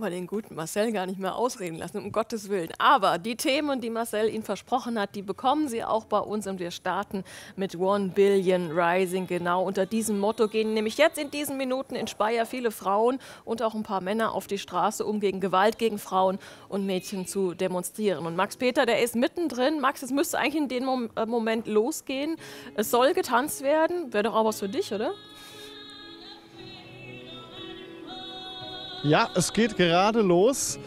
wir den guten Marcel gar nicht mehr ausreden lassen, um Gottes Willen. Aber die Themen, die Marcel Ihnen versprochen hat, die bekommen Sie auch bei uns und wir starten mit 1 Billion Rising. Genau unter diesem Motto gehen nämlich jetzt in diesen Minuten in Speyer viele Frauen und auch ein paar Männer auf die Straße, um gegen Gewalt gegen Frauen und Mädchen zu demonstrieren. Und Max Peter, der ist mittendrin. Max, es müsste eigentlich in dem Moment losgehen. Es soll getanzt werden. Wäre doch auch was für dich, oder? Ja, es geht gerade los.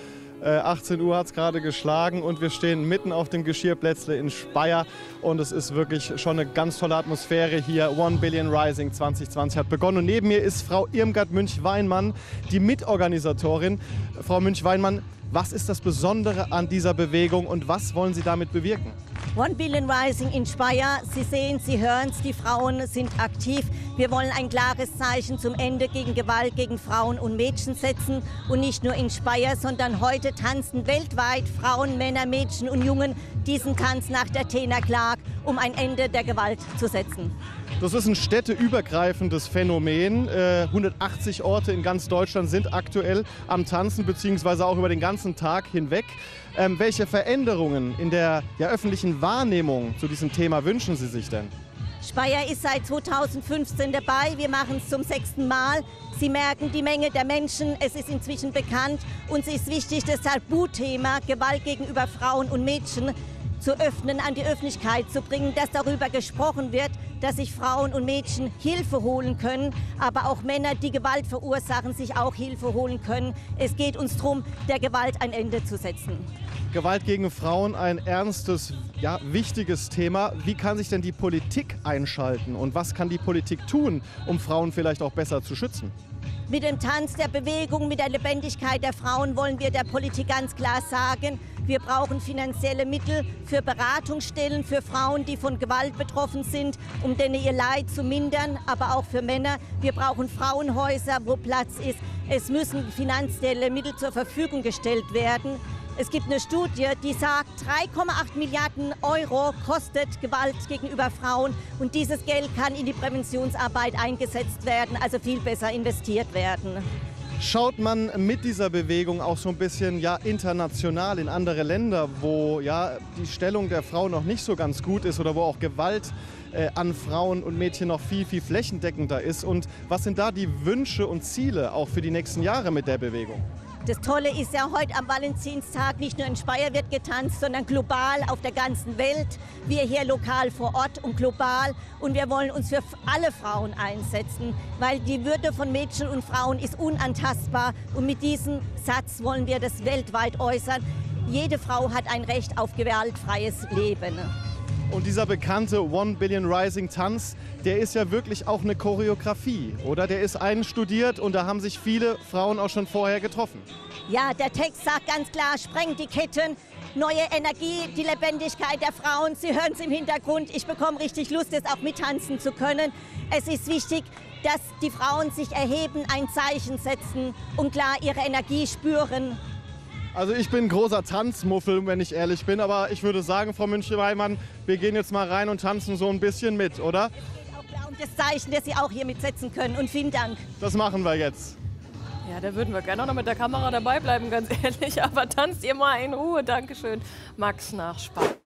18 Uhr hat es gerade geschlagen und wir stehen mitten auf dem Geschirrplätzle in Speyer. Und es ist wirklich schon eine ganz tolle Atmosphäre hier. 1 Billion Rising 2020 hat begonnen. Und neben mir ist Frau Irmgard Münch-Weinmann, die Mitorganisatorin. Frau Münch-Weinmann, was ist das Besondere an dieser Bewegung und was wollen Sie damit bewirken? 1 Billion Rising in Speyer. Sie sehen, Sie hören es, die Frauen sind aktiv. Wir wollen ein klares Zeichen zum Ende gegen Gewalt gegen Frauen und Mädchen setzen. Und nicht nur in Speyer, sondern heute tanzen weltweit Frauen, Männer, Mädchen und Jungen diesen Tanz nach der Tena Clark, um ein Ende der Gewalt zu setzen. Das ist ein städteübergreifendes Phänomen. 180 Orte in ganz Deutschland sind aktuell am Tanzen, beziehungsweise auch über den ganzen Tag hinweg. Welche Veränderungen in der öffentlichen Wahrnehmung zu diesem Thema wünschen Sie sich denn? Speyer ist seit 2015 dabei. Wir machen es zum 6. Mal. Sie merken die Menge der Menschen. Es ist inzwischen bekannt. Uns ist wichtig, das Tabuthema Gewalt gegenüber Frauen und Mädchen zu öffnen, an die Öffentlichkeit zu bringen, dass darüber gesprochen wird, dass sich Frauen und Mädchen Hilfe holen können, aber auch Männer, die Gewalt verursachen, sich auch Hilfe holen können. Es geht uns darum, der Gewalt ein Ende zu setzen. Gewalt gegen Frauen, ein ernstes, wichtiges Thema. Wie kann sich denn die Politik einschalten und was kann die Politik tun, um Frauen vielleicht auch besser zu schützen? Mit dem Tanz der Bewegung, mit der Lebendigkeit der Frauen wollen wir der Politik ganz klar sagen, wir brauchen finanzielle Mittel für Beratungsstellen für Frauen, die von Gewalt betroffen sind, um denen ihr Leid zu mindern, aber auch für Männer. Wir brauchen Frauenhäuser, wo Platz ist. Es müssen finanzielle Mittel zur Verfügung gestellt werden. Es gibt eine Studie, die sagt, 3,8 Milliarden Euro kostet Gewalt gegenüber Frauen. Und dieses Geld kann in die Präventionsarbeit eingesetzt werden, also viel besser investiert werden. Schaut man mit dieser Bewegung auch so ein bisschen international in andere Länder, wo die Stellung der Frau noch nicht so ganz gut ist oder wo auch Gewalt an Frauen und Mädchen noch viel, viel flächendeckender ist? Und was sind da die Wünsche und Ziele auch für die nächsten Jahre mit der Bewegung? Das Tolle ist ja, heute am Valentinstag nicht nur in Speyer wird getanzt, sondern global auf der ganzen Welt. Wir hier lokal vor Ort und global. Und wir wollen uns für alle Frauen einsetzen, weil die Würde von Mädchen und Frauen ist unantastbar. Und mit diesem Satz wollen wir das weltweit äußern. Jede Frau hat ein Recht auf gewaltfreies Leben. Und dieser bekannte 1 Billion Rising Tanz, der ist ja wirklich auch eine Choreografie, oder? Der ist einstudiert und da haben sich viele Frauen auch schon vorher getroffen. Ja, der Text sagt ganz klar, sprengt die Ketten, neue Energie, die Lebendigkeit der Frauen. Sie hören es im Hintergrund, ich bekomme richtig Lust, jetzt auch mittanzen zu können. Es ist wichtig, dass die Frauen sich erheben, ein Zeichen setzen und klar ihre Energie spüren. Also ich bin ein großer Tanzmuffel, wenn ich ehrlich bin, aber ich würde sagen, Frau Münch-Weinmann, wir gehen jetzt mal rein und tanzen so ein bisschen mit, oder? Auch klar, und das Zeichen, das Sie auch hier mitsetzen können. Und vielen Dank. Das machen wir jetzt. Ja, da würden wir gerne noch mit der Kamera dabei bleiben, ganz ehrlich. Aber tanzt ihr mal in Ruhe. Dankeschön, Max nach Speyer.